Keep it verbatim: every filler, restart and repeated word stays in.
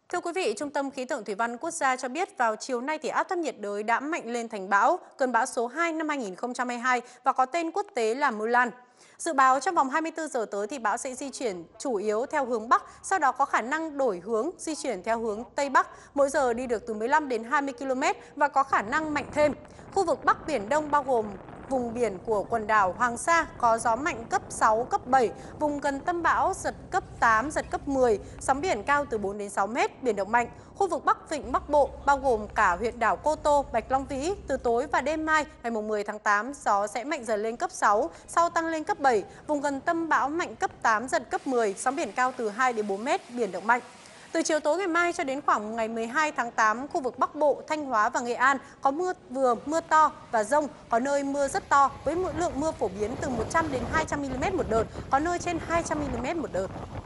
Thưa quý vị, Trung tâm Khí tượng Thủy văn Quốc gia cho biết vào chiều nay thì áp thấp nhiệt đới đã mạnh lên thành bão, cơn bão số hai năm hai nghìn không trăm hai mươi hai và có tên quốc tế là Mulan. Dự báo trong vòng hai mươi tư giờ tới thì bão sẽ di chuyển chủ yếu theo hướng Bắc, sau đó có khả năng đổi hướng, di chuyển theo hướng Tây Bắc, mỗi giờ đi được từ mười lăm đến hai mươi ki lô mét và có khả năng mạnh thêm. Khu vực Bắc Biển Đông bao gồm vùng biển của quần đảo Hoàng Sa có gió mạnh cấp sáu, cấp bảy, vùng gần tâm bão giật cấp tám, giật cấp mười, sóng biển cao từ bốn đến sáu mét, biển động mạnh. Khu vực Bắc Vịnh Bắc Bộ bao gồm cả huyện đảo Cô Tô, Bạch Long Vĩ, từ tối và đêm mai ngày mười tháng tám, gió sẽ mạnh dần lên cấp sáu, sau tăng lên cấp bảy, vùng gần tâm bão mạnh cấp tám, giật cấp mười, sóng biển cao từ hai đến bốn mét, biển động mạnh. Từ chiều tối ngày mai cho đến khoảng ngày mười hai tháng tám, khu vực Bắc Bộ, Thanh Hóa và Nghệ An có mưa vừa, mưa to và dông, có nơi mưa rất to với lượng mưa phổ biến từ một trăm đến hai trăm mi li mét một đợt, có nơi trên hai trăm mi li mét một đợt.